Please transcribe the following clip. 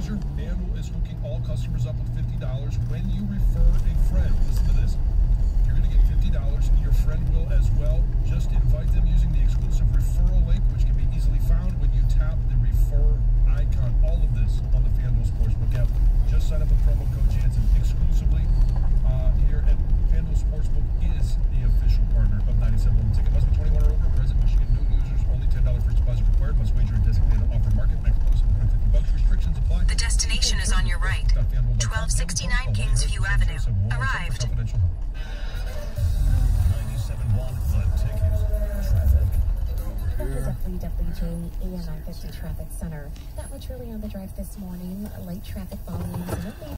user, FanDuel is hooking all customers up with $50 when you refer a friend. Listen to this. You're going to get $50. Your friend will as well. Just invite them using the exclusive referral link, which can be easily found when you tap the refer icon. All of this on the FanDuel Sportsbook app. Just sign up with promo code Jansen exclusively here at FanDuel Sportsbook is the official partner of 97. Ticket must be 21 or over. Present Michigan new users. Only $10 first deposit required. Must wager in designated offer market. Max bonus of $150. Restrictions apply. The destination is on your right. 1269 Kingsview Avenue. Arrived. 97.1 The Ticket. Traffic. That was a WWJ AM 950 Traffic Center. Not much really on the drive this morning. Late traffic volumes.